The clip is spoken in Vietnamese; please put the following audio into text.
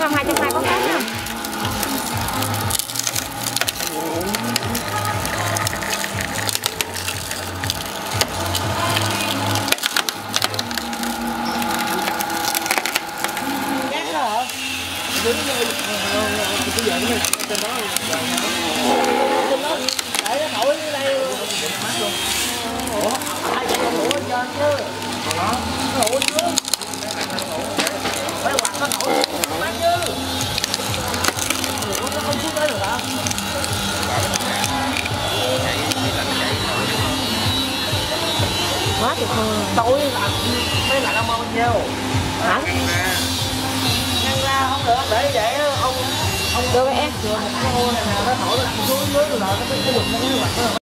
không? 220 có khác không? Để cái thổi dưới đây. Ủa, ai chạy con đũa trên chứ? Nó đũa chứ. Phải quạt nó nổi bán chứ. Nó không xuống tới được hả? Quá tuyệt vời. Tôi làm mấy lại ông bao nhiêu? Hả? Ngăn ra không được, để vậy ông được rồi em. cái ô này nè, nó thổi nó nằm xuống dưới rồi nó mới được cái quạt đó.